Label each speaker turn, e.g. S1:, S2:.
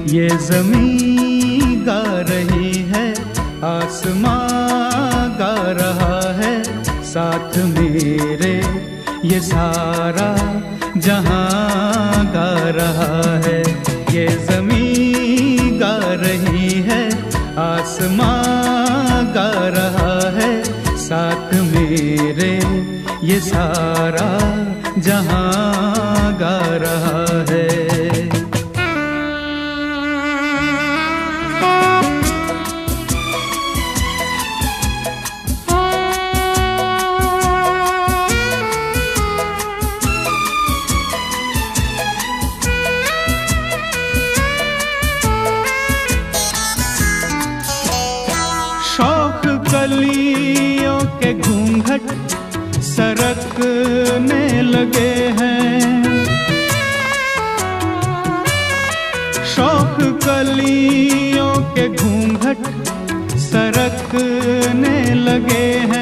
S1: ये ज़मीं गा रही है, आसमां गा रहा है, साथ मेरे ये सारा जहां गा रहा है। ये ज़मीं गा रही है, आसमां गा रहा है, साथ मेरे ये सारा जहां गा रहा है। शौक कलियों के घूंघट सरकने लगे हैं, शौक कलियों के घूंघट सरकने लगे